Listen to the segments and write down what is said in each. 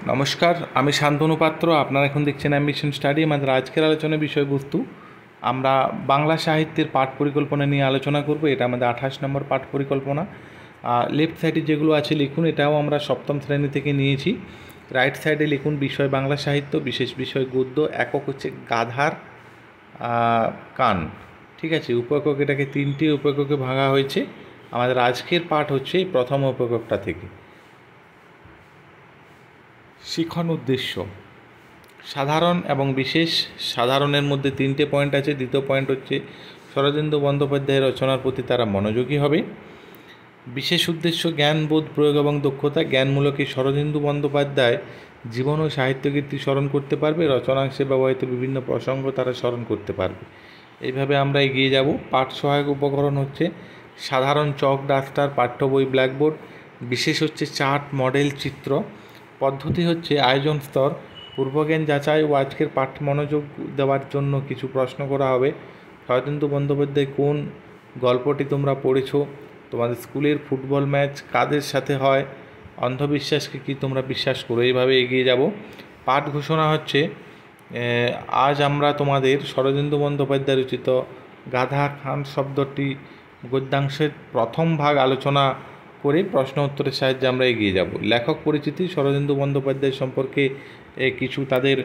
নমস্কার, আমি শান্তনু পাত্র। আপনারা এখন দেখছেন অ্যাম্বিশন স্টাডি। আমাদের আজকের আলোচনার বিষয়বস্তু আমরা বাংলা সাহিত্যের পাঠ পরিকল্পনা নিয়ে আলোচনা করব। এটা আমাদের 28 নম্বর পাঠ পরিকল্পনা। লেফট সাইডে যেগুলো আছে লিখুন, এটাও আমরা সপ্তম শ্রেণী থেকে নিয়েছি। রাইট সাইডে লিখুন বিষয় বাংলা সাহিত্য, বিশেষ বিষয় গদ্য, একক হচ্ছে গাধার কান। ঠিক আছে, উপেকক এটাকে 3টে উপেককে ভাঙা হয়েছে। আমাদের আজকের পাঠ হচ্ছে এই প্রথম উপেককটা থেকে। শিখন উদ্দেশ্য সাধারণ এবং বিশেষ। সাধারণের মধ্যে 3টে পয়েন্ট আছে। দ্বিতীয় পয়েন্ট হচ্ছে শরদিন্দু বন্দ্যোপাধ্যায়ের রচনার প্রতি তারা মনোযোগী হবে। বিশেষ উদ্দেশ্য জ্ঞানবোধ, প্রয়োগ এবং দক্ষতা। জ্ঞানমূলকে শরদিন্দু বন্দ্যোপাধ্যায় জীবন ও সাহিত্যকীর্তি স্মরণ করতে পারবে। রচনাংশে ব্যবহৃত বিভিন্ন প্রসঙ্গ তারা স্মরণ করতে পারবে। এইভাবে আমরা এগিয়ে যাব। পাঠ সহায়ক উপকরণ হচ্ছে সাধারণ চক, ডাস্টার, পাঠ্য বই, ব্ল্যাকবোর্ড। বিশেষ হচ্ছে চার্ট, মডেল, চিত্র। পদ্ধতি হচ্ছে আয়োজন স্তর, পূর্বজ্ঞান যাচাই ও আজকের পাঠ মনোযোগ দেওয়ার জন্য কিছু প্রশ্ন করা হবে। শরদিন্দু বন্দ্যোপাধ্যায় কোন গল্পটি তোমরা পড়েছো? তোমাদের স্কুলের ফুটবল ম্যাচ কাদের সাথে হয়? অন্ধবিশ্বাসকে কি তোমরা বিশ্বাস করো? এইভাবে এগিয়ে যাব। পাঠ ঘোষণা হচ্ছে আজ আমরা তোমাদের শরদিন্দু বন্দ্যোপাধ্যায় রচিত গাধা খান শব্দটি গদ্যাংশের প্রথম ভাগ আলোচনা করে প্রশ্ন উত্তরের সাহায্যে আমরা এগিয়ে যাব। লেখক পরিচিতি শরদিন্দু বন্দ্যোপাধ্যায় সম্পর্কে কিছু তাদের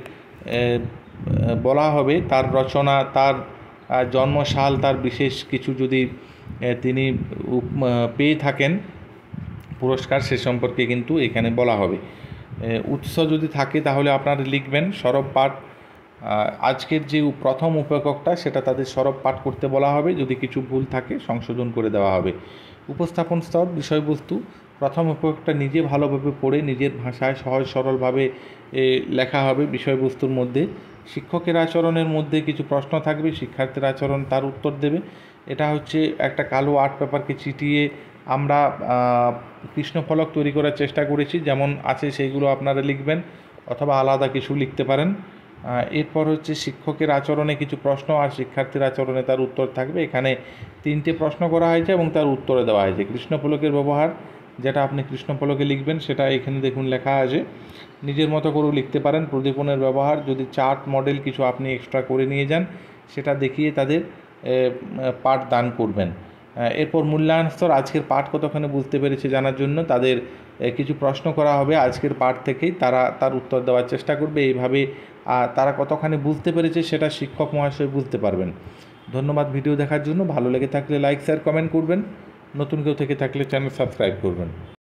বলা হবে, তার রচনা, তার জন্মসাল, তার বিশেষ কিছু যদি তিনি পেয়ে থাকেন পুরস্কার, সে সম্পর্কে কিন্তু এখানে বলা হবে। উৎস যদি থাকে তাহলে আপনারা লিখবেন। সরব পাঠ আজকের যে প্রথম উপেককটা সেটা তাদের সরব পাঠ করতে বলা হবে। যদি কিছু ভুল থাকে সংশোধন করে দেওয়া হবে। উপস্থাপন স্তর বিষয়বস্তু প্রথম উপেককটা নিজে ভালোভাবে পড়ে নিজের ভাষায় সহজ সরলভাবে লেখা হবে বিষয়বস্তুর মধ্যে। শিক্ষকের আচরণের মধ্যে কিছু প্রশ্ন থাকবে, শিক্ষার্থীর আচরণ তার উত্তর দেবে। এটা হচ্ছে একটা কালো আর্ট পেপারকে চিটিয়ে আমরা কৃষ্ণফলক তৈরি করার চেষ্টা করেছি। যেমন আছে সেইগুলো আপনারা লিখবেন অথবা আলাদা কিছু লিখতে পারেন। এরপর হচ্ছে শিক্ষকের আচরণে কিছু প্রশ্ন আর শিক্ষার্থীর আচরণে তার উত্তর থাকবে। এখানে 3টে প্রশ্ন করা হয়েছে এবং তার উত্তরে দেওয়া হয়েছে। কৃষ্ণফলকের ব্যবহার, যেটা আপনি কৃষ্ণফলকে লিখবেন সেটা এখানে দেখুন লেখা আছে। নিজের মতো করেও লিখতে পারেন। প্রদীপনের ব্যবহার, যদি চার্ট, মডেল কিছু আপনি এক্সট্রা করে নিয়ে যান সেটা দেখিয়ে তাদের পাঠ দান করবেন। এরপর মূল্যায়ন স্তর আজকের পাঠ কতখানি বুঝতে পেরেছে জানার জন্য তাদের কিছু প্রশ্ন করা হবে। আজকের পাঠ থেকেই তারা তার উত্তর দেওয়ার চেষ্টা করবে। এইভাবে তারা কতখানি বুঝতে পেরেছে সেটা শিক্ষক মহাশয় বুঝতে পারবেন। ধন্যবাদ ভিডিও দেখার জন্য। ভালো লেগে থাকলে লাইক, শেয়ার, কমেন্ট করবেন। নতুন কেউ থেকে থাকলে চ্যানেল সাবস্ক্রাইব করবেন।